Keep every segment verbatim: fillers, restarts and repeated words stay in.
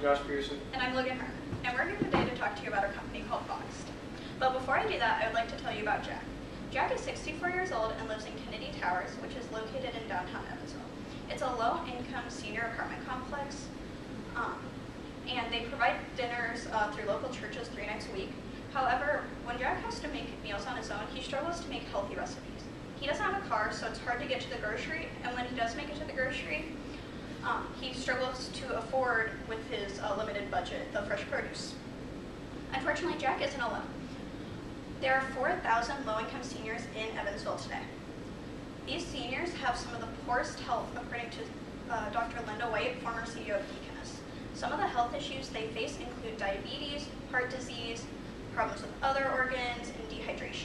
Josh Pearson. And I'm Logan Herman. And we're here today to talk to you about our company called Boxed. But before I do that, I would like to tell you about Jack. Jack is sixty-four years old and lives in Kennedy Towers, which is located in downtown Evansville. It's a low-income senior apartment complex, um, and they provide dinners uh, through local churches three nights a week. However, when Jack has to make meals on his own, he struggles to make healthy recipes. He doesn't have a car, so it's hard to get to the grocery, and when he does make it to the grocery, um, he struggles to afford, with his uh, limited budget, the fresh produce. Unfortunately, Jack isn't alone. There are four thousand low-income seniors in Evansville today. These seniors have some of the poorest health, according to uh, Doctor Linda White, former C E O of Deaconess. Some of the health issues they face include diabetes, heart disease, problems with other organs, and dehydration.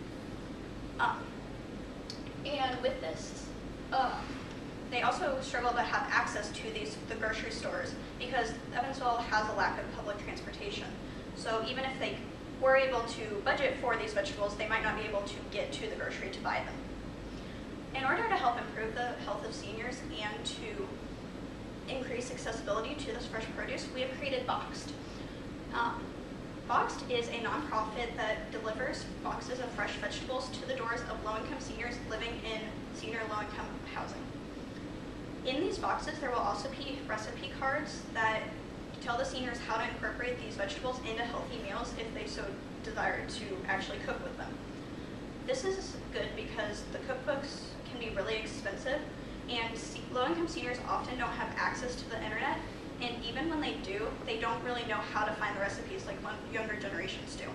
Um, and with this, um, they also struggle to have access to these the grocery stores because Evansville has a lack of public transportation. So even if they were able to budget for these vegetables, they might not be able to get to the grocery to buy them. In order to help improve the health of seniors and to increase accessibility to this fresh produce, we have created Boxed. Um, Boxed is a nonprofit that delivers boxes of fresh vegetables to the doors of low-income seniors living in senior low-income housing. In these boxes, there will also be recipe cards that tell the seniors how to incorporate these vegetables into healthy meals if they so desire to actually cook with them. This is good because the cookbooks can be really expensive, and low-income seniors often don't have access to the internet, and even when they do, they don't really know how to find the recipes like younger generations do.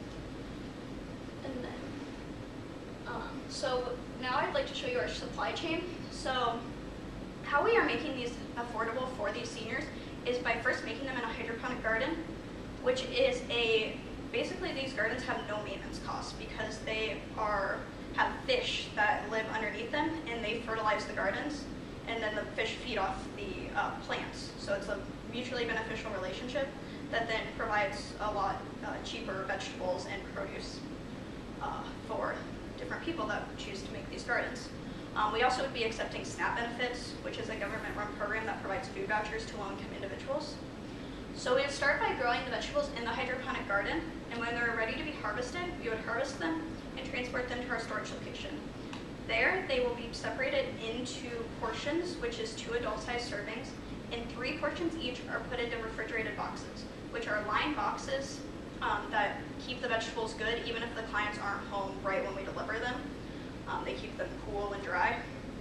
And then, um, so now I'd like to show you our supply chain. So how we are making these affordable for these seniors is by first making them in a hydroponic garden, which is a, basically these gardens have no maintenance costs because they are, have fish that live underneath them and they fertilize the gardens, and then the fish feed off the uh, plants. So it's a mutually beneficial relationship that then provides a lot uh, cheaper vegetables and produce uh, for different people that choose to make these gardens. Um, we also would be accepting SNAP benefits, which is a government-run program that provides food vouchers to low-income individuals. So we would start by growing the vegetables in the hydroponic garden, and when they're ready to be harvested, we would harvest them and transport them to our storage location. There, they will be separated into portions, which is two adult-sized servings, and three portions each are put into refrigerated boxes, which are lined boxes um, that keep the vegetables good even if the clients aren't home right when we deliver them. Um, they keep them cool and dry.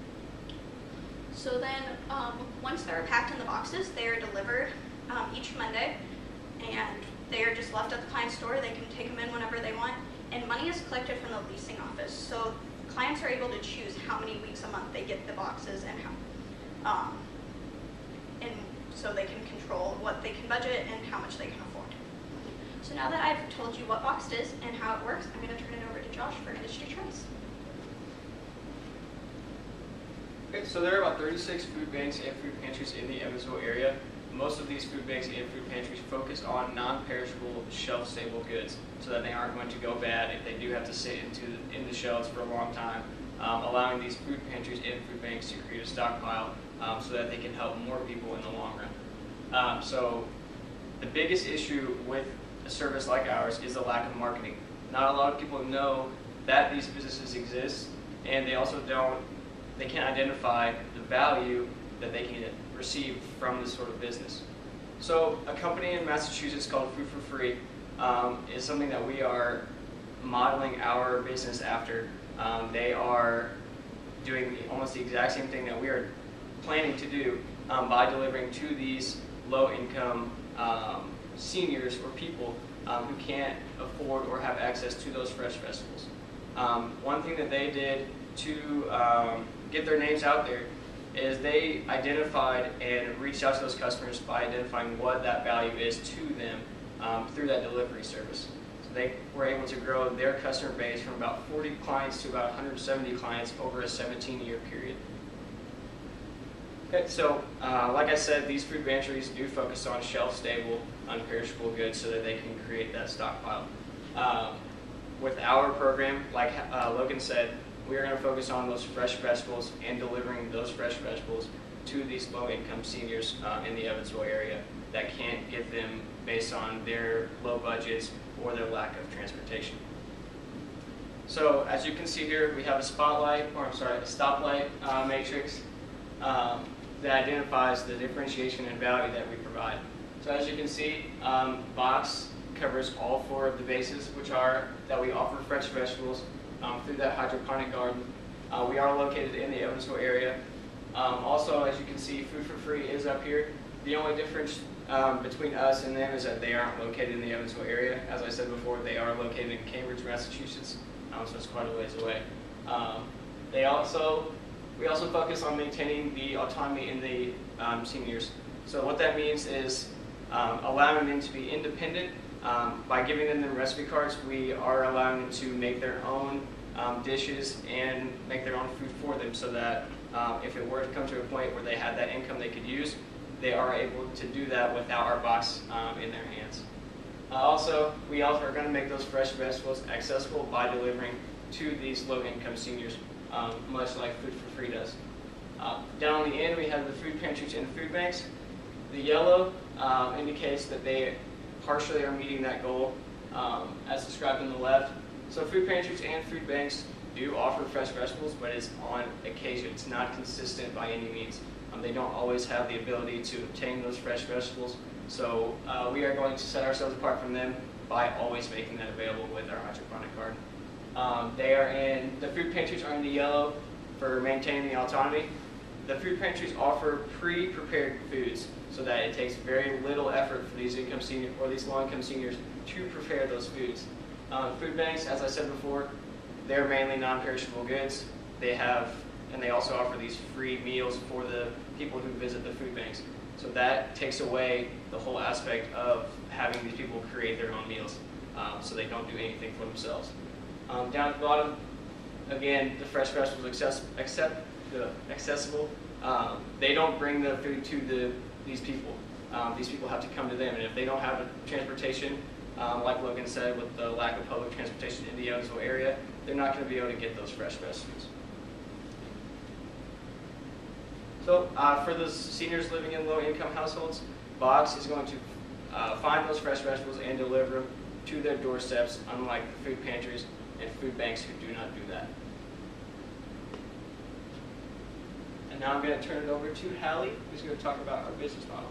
So then, um, once they're packed in the boxes, they are delivered um, each Monday, and they are just left at the client's door. They can take them in whenever they want, and money is collected from the leasing office. So clients are able to choose how many weeks a month they get the boxes and how, um, and so they can control what they can budget and how much they can afford. So now that I've told you what Boxed is and how it works, I'm going to turn it over to Josh for industry trends. Okay, so there are about thirty-six food banks and food pantries in the Evansville area. Most of these food banks and food pantries focus on non-perishable, shelf-stable goods so that they aren't going to go bad if they do have to sit into in the shelves for a long time, um, allowing these food pantries and food banks to create a stockpile um, so that they can help more people in the long run. Um, so the biggest issue with a service like ours is the lack of marketing. Not a lot of people know that these businesses exist, and they also don't, they can't identify the value that they can receive from this sort of business. So a company in Massachusetts called Food for Free um, is something that we are modeling our business after. Um, they are doing almost the exact same thing that we are planning to do um, by delivering to these low-income um, seniors or people um, who can't afford or have access to those fresh vegetables. Um, one thing that they did to um, get their names out there is they identified and reached out to those customers by identifying what that value is to them um, through that delivery service. So they were able to grow their customer base from about forty clients to about one hundred seventy clients over a seventeen year period. Okay, so uh, like I said, these food pantries do focus on shelf-stable, unperishable goods so that they can create that stockpile. Um, with our program, like uh, Logan said, we are going to focus on those fresh vegetables and delivering those fresh vegetables to these low-income seniors um, in the Evansville area that can't get them based on their low budgets or their lack of transportation. So as you can see here, we have a spotlight, or I'm sorry, a stoplight uh, matrix um, that identifies the differentiation and value that we provide. So as you can see, um, Box covers all four of the bases, which are that we offer fresh vegetables um, through that hydroponic garden. Uh, we are located in the Evansville area. Um, also, as you can see, Food for Free is up here. The only difference um, between us and them is that they aren't located in the Evansville area. As I said before, they are located in Cambridge, Massachusetts, um, so it's quite a ways away. Um, they also, we also focus on maintaining the autonomy in the um, seniors. So what that means is um, allowing them to be independent. Um, by giving them the recipe cards, we are allowing them to make their own um, dishes and make their own food for them, so that um, if it were to come to a point where they had that income they could use, they are able to do that without our box um, in their hands. Uh, also, we also are going to make those fresh vegetables accessible by delivering to these low-income seniors, um, much like Food for Free does. Uh, down on the end, we have the food pantries and food banks. The yellow um, indicates that they partially are meeting that goal, um, as described on the left. So food pantries and food banks do offer fresh vegetables, but it's on occasion. It's not consistent by any means. Um, they don't always have the ability to obtain those fresh vegetables. So uh, we are going to set ourselves apart from them by always making that available with our hydroponic garden. Um, they are in, the food pantries are in the yellow for maintaining the autonomy. The food pantries offer pre-prepared foods, so that it takes very little effort for these income seniors or these low-income seniors to prepare those foods. Um, food banks, as I said before, they're mainly non-perishable goods. They have, and they also offer these free meals for the people who visit the food banks. So that takes away the whole aspect of having these people create their own meals, um, so they don't do anything for themselves. Um, down at the bottom, again, the fresh vegetables access, accept, the accessible. Um, they don't bring the food to the these people. Um, these people have to come to them, and if they don't have a transportation, um, like Logan said, with the lack of public transportation in the Evansville area, they're not going to be able to get those fresh vegetables. So uh, for those seniors living in low-income households, Box is going to uh, find those fresh vegetables and deliver them to their doorsteps, unlike the food pantries and food banks who do not do that. And now I'm going to turn it over to Hallie, who's going to talk about our business model.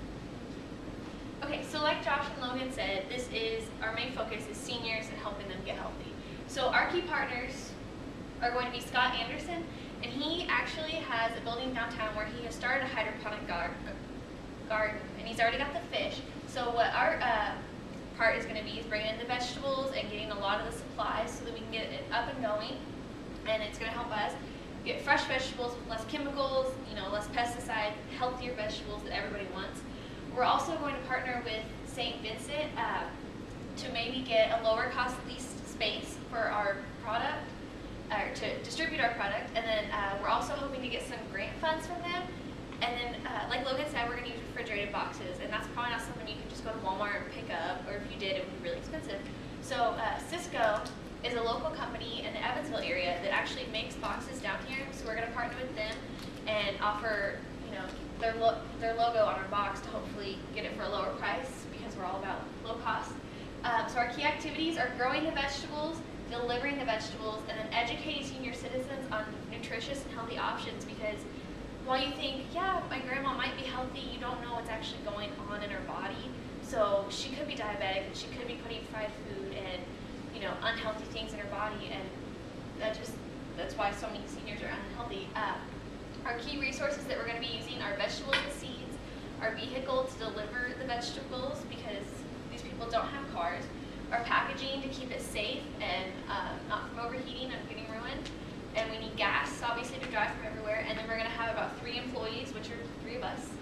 Okay, so like Josh and Logan said, this is, our main focus is seniors and helping them get healthy. So our key partners are going to be Scott Anderson, and he actually has a building downtown where he has started a hydroponic gar garden, and he's already got the fish. So what our uh, part is going to be is bringing in the vegetables and getting a lot of the supplies so that we can get it up and going, and it's going to help us get fresh vegetables with less chemicals, you know, less pesticide, healthier vegetables that everybody wants. We're also going to partner with Saint Vincent uh, to maybe get a lower cost leased space for our product, or to distribute our product, and then uh, we're also hoping to get some grant funds from them. And then, uh, like Logan said, we're going to use refrigerated boxes, and that's probably not something you can just go to Walmart and pick up, or if you did, it would be really expensive. So uh, Cisco is a local company in the Evansville area that actually makes boxes down here, so we're going to partner with them and offer, you know, their, lo their logo on our box to hopefully get it for a lower price, because we're all about low cost. Um, so our key activities are growing the vegetables, delivering the vegetables, and then educating senior citizens on nutritious and healthy options, because while you think, yeah, my grandma might be healthy, you don't know what's actually going on in her body. So she could be diabetic, and she could be putting fried food and, you know, unhealthy things in her body, and that just, that's why so many seniors are unhealthy. Uh, our key resources that we're going to be using are vegetables and seeds, our vehicle to deliver the vegetables, because these people don't have cars, our packaging to keep it safe and uh, not from overheating and getting ruined, and we need gas, obviously, to drive from everywhere, and then we're going to have about three employees, which are three of us.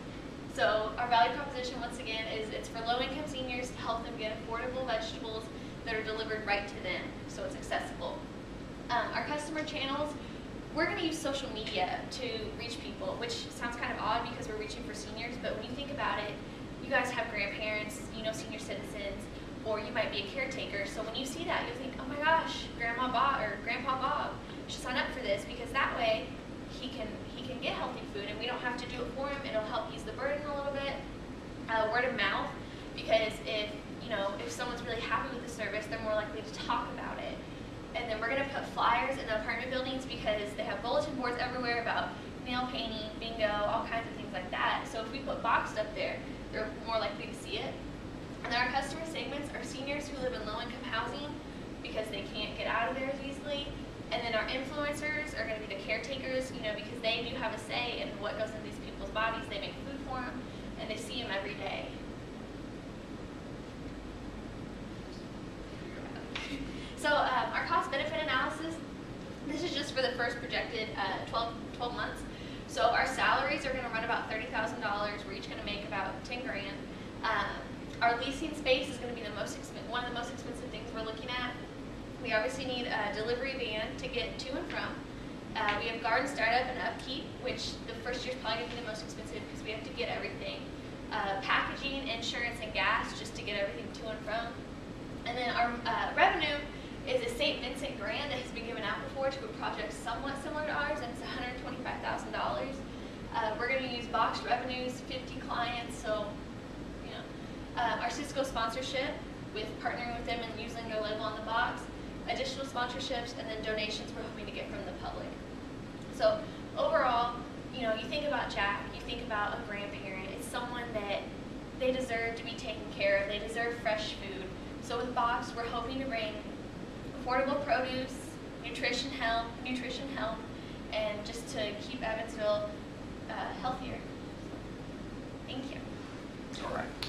So our value proposition, once again, is it's for low-income seniors to help them get affordable vegetables that are delivered right to them, so it's accessible. Um, our customer channels, we're going to use social media to reach people, which sounds kind of odd because we're reaching for seniors, but when you think about it, you guys have grandparents, you know, senior citizens, or you might be a caretaker, so when you see that, you'll think, oh my gosh, Grandma Bob or Grandpa Bob should sign up for this, because that way he can he can get healthy food, and we don't have to do it for them. It'll help ease the burden a little bit. Uh, word of mouth, because if you know if someone's really happy with the service, they're more likely to talk about it. And then we're going to put flyers in the apartment buildings because they have bulletin boards everywhere about nail painting, bingo, all kinds of things like that. So if we put Boxed up there, they're more likely to see it. And then our customer segments are seniors who live in low-income housing because they can't get out of there as easily. And then our influencers are going to be the caretakers, you know, because they do have a say in what goes into these people's bodies. They make food for them, and they see them every day. So um, our cost-benefit analysis, this is just for the first projected uh, twelve, twelve months. So our salaries are going to run about thirty thousand dollars. We're each going to make about ten grand. Um, our leasing space is going to be the most expen- one of the most expensive things we're looking at. We obviously need a delivery van to get to and from. Uh, we have garden startup and upkeep, which the first year is probably going to be the most expensive because we have to get everything. Uh, packaging, insurance, and gas just to get everything to and from. And then our uh, revenue is a Saint Vincent grant that has been given out before to a project somewhat similar to ours, and it's one hundred twenty-five thousand dollars. Uh, we're going to use Boxed revenues, fifty clients, so, you know. Um, our Cisco sponsorship, with partnering with them and using their logo on the box, additional sponsorships, and then donations we're hoping to get from the public. So overall, you know, you think about Jack, you think about a grandparent, it's someone that they deserve to be taken care of, they deserve fresh food. So with Boxed, we're hoping to bring affordable produce, nutrition help, nutrition help, and just to keep Evansville uh, healthier. Thank you. All right.